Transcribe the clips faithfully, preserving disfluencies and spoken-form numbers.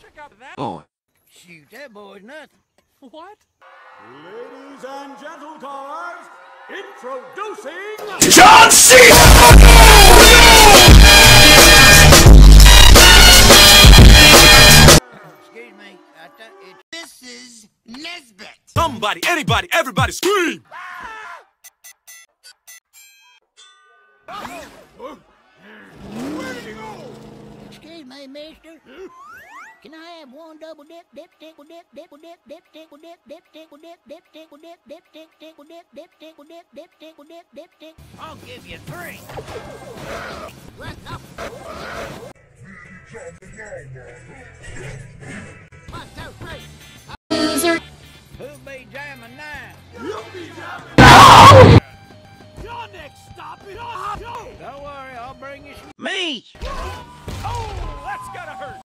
check out that. Oh. Shoot, that boy's nothing. What? Ladies and gentlecallers, introducing John C. Excuse me, I thought it. This is Nesbit. Somebody, anybody, everybody scream! Where did he go? Excuse me, mister. Can I have one double dip, dipstick with dip, dip with dip, dipstick with dip, dipstick with dip, dipstick with dip, dipstick, stick with dip, dipstick with dip, dipstick with dip, dipstick? I'll give you three. What? No. One, two, three. Loser. Who'll be jamming now? You'll be jamming. Your next stop is on. Don't worry, I'll bring you some. Me! Oh, that's gotta hurt.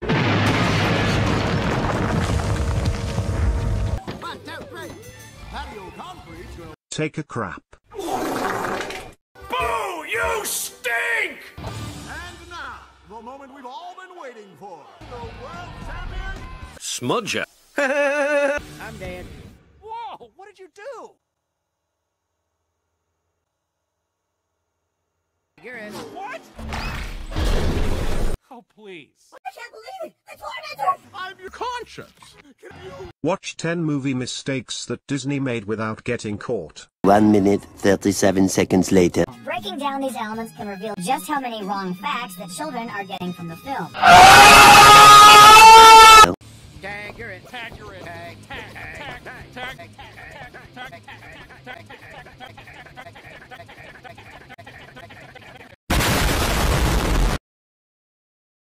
One, two, three. Patio concrete's gonna Take a crap. Boo! You stink! And now, the moment we've all been waiting for. The world champion. Smudger. I'm dead. Whoa, what did you do? You're in. What? Oh, please. I can't believe it! The tormentor! I'm your conscience. Can you? Watch ten movie mistakes that Disney made without getting caught. One minute, thirty-seven seconds later. Breaking down these elements can reveal just how many wrong facts that children are getting from the film. Tag, you're in. Tag, you're in. Tag, Tag, tag, tag, tag, tag, tag, tag, tag, tag, tag, tag, tag, tag, tag, tag, tag,